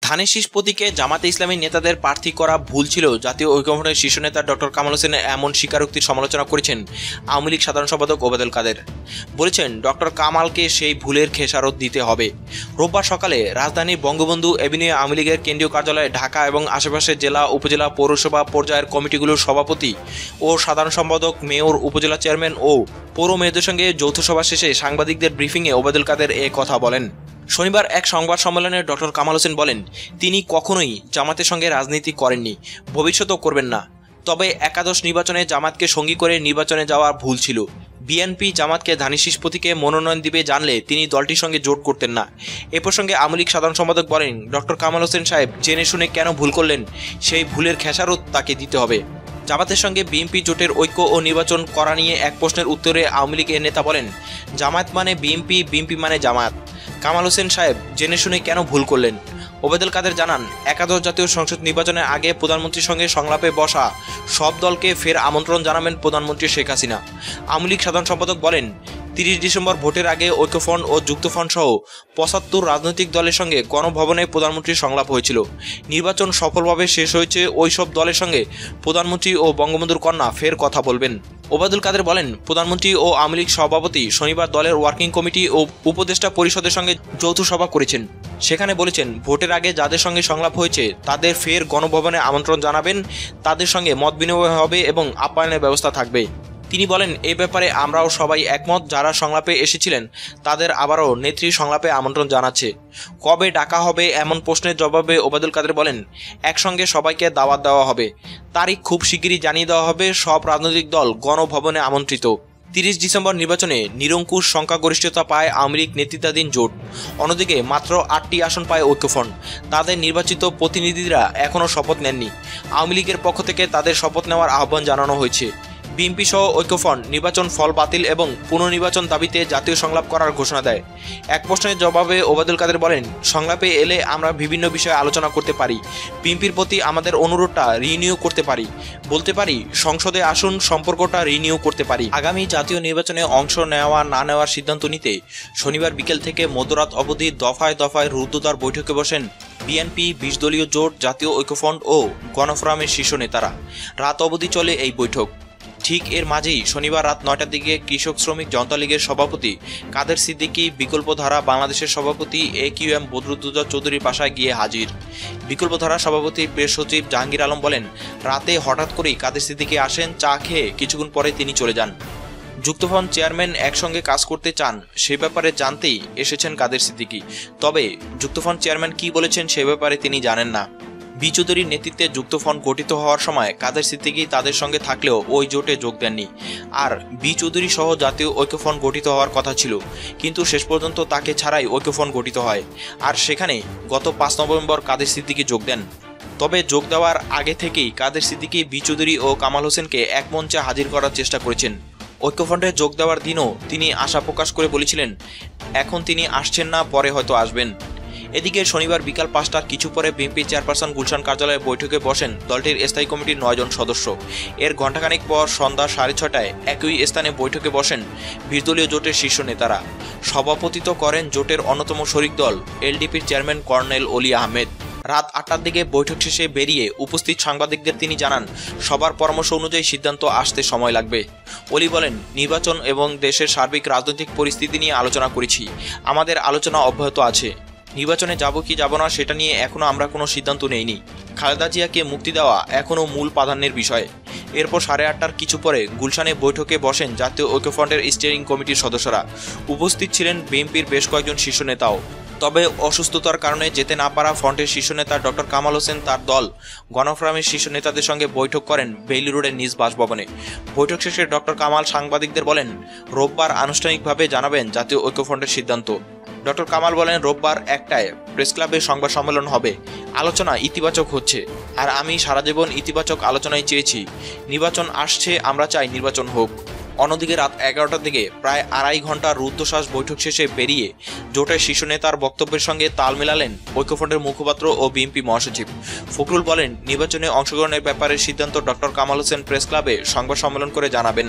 ধানের শীষ প্রতীকে জামাতে ইসলামী নেতাদের প্রার্থী করা ভুল ছিল জাতীয় ঐক্যফ্রন্টের শীর্ষ নেতা ডক্টর কামাল হোসেনের এমন স্বীকারোক্তির সমালোচনা করেছেন আওয়ামী লীগ সাধারণ সম্পাদক ওবায়দুল কাদের। বলেছেন ডক্টর কামালকে সেই ভুলের খেসারত দিতে হবে। রোববার সকালে রাজধানীর বঙ্গবন্ধু এভিনিউ আওয়ামী লীগের কেন্দ্রীয় কার্যালয়ে ঢাকা এবং আশেপাশের জেলা উপজেলা পৌরসভা পর্যায়ের কমিটিগুলোর সভাপতি ও সাধারণ সম্পাদক, মেয়র, উপজেলা চেয়ারম্যান ও পৌর মেয়রদের সঙ্গে যৌথ সভা শেষে সাংবাদিকদের ব্রিফিংয়ে ওবায়দুল কাদের এ কথা বলেন। শনিবার এক সংবাদ সম্মেলনে ডক্টর কামাল হোসেন বলেন, তিনি কখনোই জামাতের সঙ্গে রাজনীতি করেননি, ভবিষ্যতেও করবেন না। তবে একাদশ নির্বাচনে জামাতকে সঙ্গী করে নির্বাচনে যাওয়া ভুল ছিল। বিএনপি জামাতকে ধানের শীষ প্রতীকে মনোনয়ন দিবে জানলে তিনি দলটির সঙ্গে জোট করতেন না। এ প্রসঙ্গে আওয়ামী লীগ সাধারণ সম্পাদক বলেন, ডক্টর কামাল হোসেন সাহেব জেনে শুনে কেন ভুল করলেন, সেই ভুলের খেসারত তাকে দিতে হবে। জামাতের সঙ্গে বিএনপি জোটের ঐক্য ও নির্বাচন করা নিয়ে এক প্রশ্নের উত্তরে আওয়ামী লীগের নেতা বলেন, জামায়াত মানে বিএনপি, বিএনপি মানে জামায়াত। কামাল হোসেন সাহেব জেনে শুনে কেন ভুল করলেন? ওবায়দুল কাদের জানান, একাদশ জাতীয় সংসদ নির্বাচনের আগে প্রধানমন্ত্রীর সঙ্গে সংলাপে বসা সব দলকে ফের আমন্ত্রণ জানাবেন প্রধানমন্ত্রী শেখ হাসিনা। আওয়ামী লীগ সাধারণ সম্পাদক বলেন, 30 ডিসেম্বর ভোটের আগে ঐক্যফ্রন্ট ও যুক্তফ্রন্ট সহ 75 রাজনৈতিক দলের সঙ্গে গণভবনে প্রধানমন্ত্রীর সংলাপ হয়েছিল। নির্বাচন সফলভাবে শেষ হয়েছে। ওই সব দলের সঙ্গে প্রধানমন্ত্রী ও বঙ্গবন্ধুর কন্যা ফের কথা বলবেন। ওবায়দুল কাদের বলেন, প্রধানমন্ত্রী ও আওয়ামী লীগ সভাপতি শনিবার দলের ওয়ার্কিং কমিটি ও উপদেষ্টা পরিষদের সঙ্গে যৌথ সভা করেছেন। সেখানে বলেছেন, ভোটের আগে যাদের সঙ্গে সংলাপ হয়েছে তাদের ফের গণভবনে আমন্ত্রণ জানাবেন, তাদের সঙ্গে মত বিনিময় হবে এবং আপ্যায়নের ব্যবস্থা থাকবে। তিনি বলেন, এ ব্যাপারে আমরাও সবাই একমত। যারা সংলাপে এসেছিলেন তাদের আবারও নেত্রী সংলাপে আমন্ত্রণ জানাচ্ছে। কবে ডাকা হবে এমন প্রশ্নের জবাবে ওবায়দুল কাদের বলেন, একসঙ্গে সবাইকে দাওয়াত দেওয়া হবে। তারিখ খুব শিগগিরই জানিয়ে দেওয়া হবে। সব রাজনৈতিক দল গণভবনে আমন্ত্রিত। 30 ডিসেম্বর নির্বাচনে নিরঙ্কুশ সংখ্যাগরিষ্ঠতা পায় আওয়ামী লীগ নেতৃত্বাধীন জোট। অন্যদিকে মাত্র 8টি আসন পায় ঐক্যফ্রন্ট। তাদের নির্বাচিত প্রতিনিধিরা এখনও শপথ নেননি। আওয়ামী লীগের পক্ষ থেকে তাদের শপথ নেওয়ার আহ্বান জানানো হয়েছে। বিএনপি সহ ঐক্যফ্রন্ট নির্বাচন ফল বাতিল এবং পুনর্নির্বাচন দাবিতে জাতীয় সংলাপ করার ঘোষণা দেয়। এক প্রশ্নের জবাবে ওবায়দুল কাদের বলেন, সংলাপে এলে আমরা বিভিন্ন বিষয়ে আলোচনা করতে পারি। বিএনপির প্রতি আমাদের অনুরোধটা রিনিউ করতে পারি, বলতে পারি সংসদে আসুন, সম্পর্কটা রিনিউ করতে পারি। আগামী জাতীয় নির্বাচনে অংশ নেওয়া না নেওয়ার সিদ্ধান্ত নিতে শনিবার বিকেল থেকে মধ্যরাত অবধি দফায় দফায় রুদ্ধদ্বার বৈঠকে বসেন বিএনপি, 20 দলীয় জোট, জাতীয় ঐক্যফ্রন্ট ও গণফোরামের শীর্ষ নেতারা। রাত অবধি চলে এই বৈঠক। ঠিক এর মাঝেই শনিবার রাত 9টার দিকে কৃষক শ্রমিক জনতা লীগের সভাপতি কাদের সিদ্দিকী বিকল্পধারা বাংলাদেশের সভাপতি AQM বদরুদ্দোজা চৌধুরীর বাসায় গিয়ে হাজির। বিকল্পধারা সভাপতি প্রেস সচিব জাহাঙ্গীর আলম বলেন, রাতে হঠাৎ করেই কাদের সিদ্দিকী আসেন, চা খেয়ে কিছুক্ষণ পরে তিনি চলে যান। যুক্তফ্রন্ট চেয়ারম্যান একসঙ্গে কাজ করতে চান সে ব্যাপারে জানতেই এসেছেন কাদের সিদ্দিকী। তবে যুক্তফ্রন্ট চেয়ারম্যান কি বলেছেন সে ব্যাপারে তিনি জানেন না। বি চৌধুরীর নেতৃত্বে যুক্তফ্রন্ট গঠিত হওয়ার সময় কাদের সিদ্দিকী তাদের সঙ্গে থাকলেও ওই জোটে যোগ দেননি। আর বি চৌধুরী সহ জাতীয় ঐক্যফ্রন্ট গঠিত হওয়ার কথা ছিল, কিন্তু শেষ পর্যন্ত তাকে ছাড়াই ঐক্যফ্রন্ট গঠিত হয়। আর সেখানে গত 5 নভেম্বর কাদের সিদ্দিকী যোগ দেন। তবে যোগ দেওয়ার আগে থেকেই কাদের সিদ্দিকী বি চৌধুরী ও কামাল হোসেনকে এক মঞ্চে হাজির করার চেষ্টা করেছেন। ঐক্যফ্রন্টে যোগ দেওয়ার দিনও তিনি আশা প্রকাশ করে বলেছিলেন, এখন তিনি আসছেন না, পরে হয়তো আসবেন। এদিকে শনিবার বিকাল 5টার কিছু পরে বিএনপি চেয়ারপারসন গুলশান কার্যালয়ে বৈঠকে বসেন দলটির স্থায়ী কমিটির 9 জন সদস্য। এর ঘণ্টাখানেক পর সন্ধ্যা 6:30টায় একই স্থানে বৈঠকে বসেন 20 দলীয় জোটের শীর্ষ নেতারা। সভাপতিত্ব করেন জোটের অন্যতম শরিক দল এলডিপির চেয়ারম্যান কর্নেল অলি আহমেদ। রাত 8টার দিকে বৈঠক শেষে বেরিয়ে উপস্থিত সাংবাদিকদের তিনি জানান, সবার পরামর্শ অনুযায়ী সিদ্ধান্ত আসতে সময় লাগবে। অলি বলেন, নির্বাচন এবং দেশের সার্বিক রাজনৈতিক পরিস্থিতি নিয়ে আলোচনা করেছি। আমাদের আলোচনা অব্যাহত আছে। নির্বাচনে যাব কি যাব না সেটা নিয়ে এখনও আমরা কোনো সিদ্ধান্ত নেইনি। খালেদা জিয়াকে মুক্তি দেওয়া এখনও মূল প্রাধান্যের বিষয়। এরপর 8:30টার কিছু পরে গুলশানে বৈঠকে বসেন জাতীয় ঐক্যফ্রন্টের স্টিয়ারিং কমিটির সদস্যরা। উপস্থিত ছিলেন বিএনপির বেশ কয়েকজন শীর্ষ নেতাও। তবে অসুস্থতার কারণে যেতে না পারা ফ্রন্টের শীর্ষ নেতা ডক্টর কামাল হোসেন তার দল গণফোরামের শীর্ষ নেতাদের সঙ্গে বৈঠক করেন বেইলি রোডের নিজ বাসভবনে। বৈঠক শেষে ডক্টর কামাল সাংবাদিকদের বলেন, রোববার আনুষ্ঠানিকভাবে জানাবেন জাতীয় ঐক্যফ্রন্টের সিদ্ধান্ত। ডক্টর কামাল বলেন, রোববার 1টায় প্রেস ক্লাবে সংবাদ সম্মেলন হবে। আলোচনা ইতিবাচক হচ্ছে, আর আমি সারা জীবন ইতিবাচক আলোচনায় চেয়েছি। নির্বাচন আসছে, আমরা চাই নির্বাচন হোক। অন্যদিকে রাত 11টার দিকে প্রায় 2.5 ঘন্টার রুদ্ধশ্বাস বৈঠক শেষে বেরিয়ে জোটের শীর্ষ নেতার বক্তব্যের সঙ্গে তাল মেলালেন ঐক্যফ্রন্টের মুখপাত্র ও বিএনপি মহাসচিব ফখরুল। বলেন, নির্বাচনে অংশগ্রহণের ব্যাপারে সিদ্ধান্ত ডক্টর কামাল হোসেন প্রেস ক্লাবে সংবাদ সম্মেলন করে জানাবেন।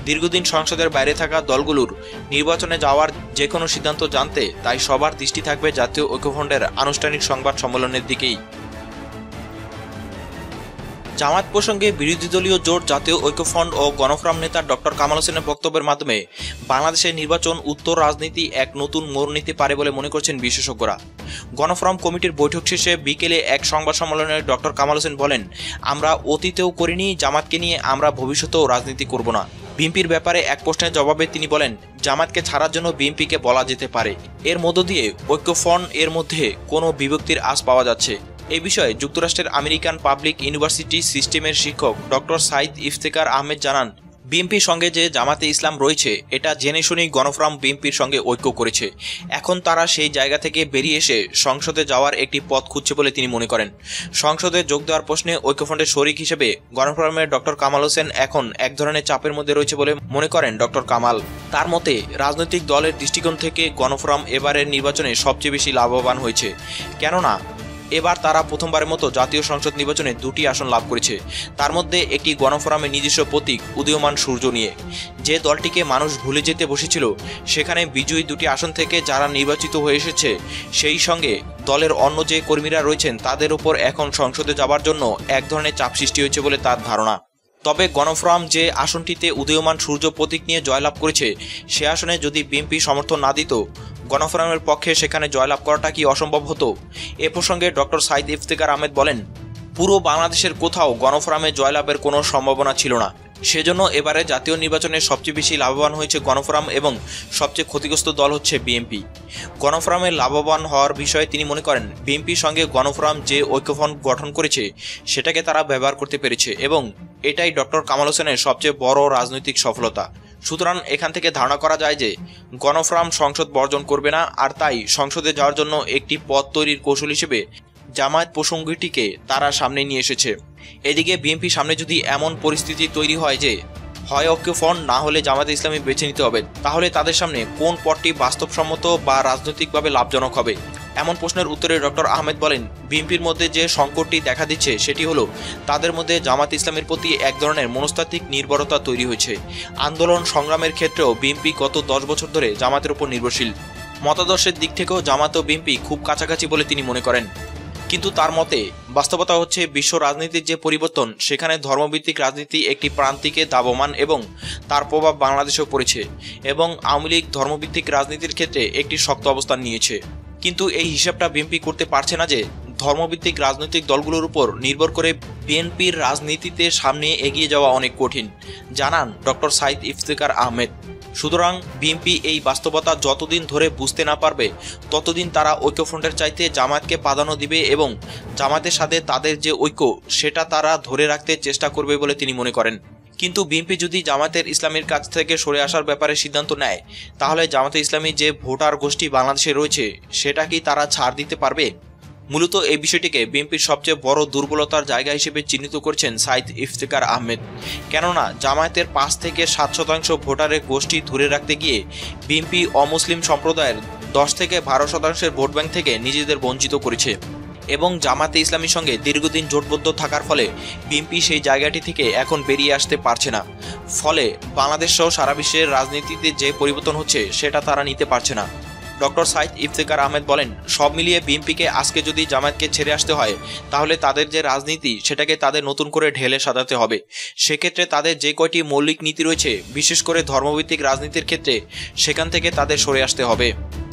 দীর্ঘদিন সংসদের বাইরে থাকা দলগুলোর নির্বাচনে যাওয়ার যে কোনো সিদ্ধান্ত জানতে তাই সবার দৃষ্টি থাকবে জাতীয় ঐক্যফ্রন্টের আনুষ্ঠানিক সংবাদ সম্মেলনের দিকেই। জামায়াত প্রসঙ্গে বিরোধী দলীয় জোট জাতীয় ঐক্যফ্রন্ট ও গণফোরাম নেতা ডক্টর কামাল হোসেনের বক্তব্যের মাধ্যমে বাংলাদেশের নির্বাচন উত্তর রাজনীতি এক নতুন মোড় নিতে পারে বলে মনে করছেন বিশেষজ্ঞরা। গণফোরাম কমিটির বৈঠক শেষে বিকেলে এক সংবাদ সম্মেলনে ডক্টর কামাল হোসেন বলেন, আমরা অতীতেও করিনি, জামাতকে নিয়ে আমরা ভবিষ্যতেও রাজনীতি করব না। বিএনপির ব্যাপারে এক প্রশ্নের জবাবে তিনি বলেন, জামাতকে ছাড়ার জন্য বিএনপিকে বলা যেতে পারে। এর মধ্য দিয়ে ঐক্যফ্রন্ট এর মধ্যে কোনো বিভক্তির আঁচ পাওয়া যাচ্ছে। এই বিষয়ে যুক্তরাষ্ট্রের আমেরিকান পাবলিক ইউনিভার্সিটি সিস্টেমের শিক্ষক ডক্টর সাইদ ইফতেখার আহমেদ জানান, বিএনপির সঙ্গে যে জামাতে ইসলাম রয়েছে এটা জেনে শুনেই গণফোরাম বিএনপির সঙ্গে ঐক্য করেছে। এখন তারা সেই জায়গা থেকে বেরিয়ে এসে সংসদে যাওয়ার একটি পথ খুঁজছে বলে তিনি মনে করেন। সংসদে যোগ দেওয়ার প্রশ্নে ঐক্যফ্রন্টের শরিক হিসেবে গণফোরামের ডক্টর কামাল হোসেন এখন এক ধরনের চাপের মধ্যে রয়েছে বলে মনে করেন ডক্টর কামাল। তার মতে রাজনৈতিক দলের দৃষ্টিকোণ থেকে গণফোরাম এবারের নির্বাচনে সবচেয়ে বেশি লাভবান হয়েছে, কেননা এবার তারা প্রথমবারের মতো জাতীয় সংসদ নির্বাচনে 2টি আসন লাভ করেছে। তার মধ্যে একটি গণফোরামের নিজস্ব প্রতীক উদীয়মান সূর্য নিয়ে। যে দলটিকে মানুষ ভুলে যেতে বসেছিল সেখানে বিজয়ী 2টি আসন থেকে যারা নির্বাচিত হয়ে এসেছে, সেই সঙ্গে দলের অন্য যে কর্মীরা রয়েছেন তাদের উপর এখন সংসদে যাবার জন্য এক ধরনের চাপ সৃষ্টি হয়েছে বলে তার ধারণা। তবে গণফোরাম যে আসনটিতে উদীয়মান সূর্য প্রতীক নিয়ে জয়লাভ করেছে সে আসনে যদি বিএনপি সমর্থন না দিত, গণফোরামের পক্ষে সেখানে জয়লাভ করাটা কি অসম্ভব হতো? এ প্রসঙ্গে ডক্টর সাইদ ইফতেখার আহমেদ বলেন, পুরো বাংলাদেশের কোথাও গণফোরামে জয়লাভের কোনো সম্ভাবনা ছিল না। সেজন্য এবারে জাতীয় নির্বাচনে সবচেয়ে বেশি লাভবান হয়েছে গণফোরাম এবং সবচেয়ে ক্ষতিগ্রস্ত দল হচ্ছে বিএনপি। গণফোরামে লাভবান হওয়ার বিষয়ে তিনি মনে করেন, বিএনপির সঙ্গে গণফোরাম যে ঐক্যফ্রন্ট গঠন করেছে সেটাকে তারা ব্যবহার করতে পেরেছে এবং এটাই ডক্টর কামাল হোসেনের সবচেয়ে বড় রাজনৈতিক সফলতা। সুতরাং এখান থেকে ধারণা করা যায় যে গণফোরাম সংসদ বর্জন করবে না, আর তাই সংসদে যাওয়ার জন্য একটি পথ তৈরির কৌশল হিসেবে জামায়াত প্রসঙ্গটিকে তারা সামনে নিয়ে এসেছে। এদিকে বিএনপি সামনে যদি এমন পরিস্থিতি তৈরি হয় যে হয় ঐক্যফ্রন্ট না হলে জামায়াতে ইসলামী বেছে নিতে হবে, তাহলে তাদের সামনে কোন পথটি বাস্তবসম্মত বা রাজনৈতিকভাবে লাভজনক হবে? এমন প্রশ্নের উত্তরে ডক্টর আহমেদ বলেন, বিএনপির মধ্যে যে সংকটটি দেখা দিচ্ছে সেটি হলো তাদের মধ্যে জামায়াত ইসলামের প্রতি এক ধরনের মনস্তাত্ত্বিক নির্ভরতা তৈরি হয়েছে। আন্দোলন সংগ্রামের ক্ষেত্রেও বিএনপি গত 10 বছর ধরে জামায়াতের উপর নির্ভরশীল। মতাদর্শের দিক থেকেও জামায়াত ও বিএনপি খুব কাছাকাছি বলে তিনি মনে করেন। কিন্তু তার মতে বাস্তবতা হচ্ছে বিশ্ব রাজনীতির যে পরিবর্তন সেখানে ধর্মভিত্তিক রাজনীতি একটি প্রান্তিকে দাবমান এবং তার প্রভাব বাংলাদেশেও পড়েছে এবং আওয়ামী লীগ ধর্মভিত্তিক রাজনীতির ক্ষেত্রে একটি শক্ত অবস্থান নিয়েছে। কিন্তু এই হিসাবটা বিএনপি করতে পারছে না যে ধর্মভিত্তিক রাজনৈতিক দলগুলোর উপর নির্ভর করে বিএনপির রাজনীতিতে সামনে এগিয়ে যাওয়া অনেক কঠিন, জানান ডক্টর সাইদ ইফতেখার আহমেদ। সুতরাং বিএনপি এই বাস্তবতা যতদিন ধরে বুঝতে না পারবে ততদিন তারা ঐক্যফ্রন্টের চাইতে জামায়াতকে প্রাধান্য দিবে এবং জামায়াতের সাথে তাদের যে ঐক্য সেটা তারা ধরে রাখতে চেষ্টা করবে বলে তিনি মনে করেন। কিন্তু বিএনপি যদি জামায়াতের ইসলামীর কাছ থেকে সরে আসার ব্যাপারে সিদ্ধান্ত নেয়, তাহলে জামায়াতে ইসলামী যে ভোটার গোষ্ঠী বাংলাদেশে রয়েছে সেটা কি তারা ছাড় দিতে পারবে? মূলত এই বিষয়টিকে বিএনপির সবচেয়ে বড় দুর্বলতার জায়গা হিসেবে চিহ্নিত করছেন সাইদ ইফতেখার আহমেদ। কেননা জামায়াতের 5 থেকে 7% ভোটারের গোষ্ঠী ধরে রাখতে গিয়ে বিএনপি অমুসলিম সম্প্রদায়ের 10 থেকে 12% ভোট ব্যাংক থেকে নিজেদের বঞ্চিত করেছে এবং জামায়াতে ইসলামীর সঙ্গে দীর্ঘদিন জোটবদ্ধ থাকার ফলে বিএনপি সেই জায়গাটি থেকে এখন বেরিয়ে আসতে পারছে না। ফলে বাংলাদেশ সহ সারা বিশ্বের রাজনীতিতে যে পরিবর্তন হচ্ছে সেটা তারা নিতে পারছে না। ডক্টর সাইদ ইফতেখার আহমেদ বলেন, সব মিলিয়ে বিএনপিকে আজকে যদি জামায়াতকে ছেড়ে আসতে হয় তাহলে তাদের যে রাজনীতি সেটাকে তাদের নতুন করে ঢেলে সাজাতে হবে। সেক্ষেত্রে তাদের যে কয়টি মৌলিক নীতি রয়েছে বিশেষ করে ধর্মভিত্তিক রাজনীতির ক্ষেত্রে সেখান থেকে তাদের সরে আসতে হবে।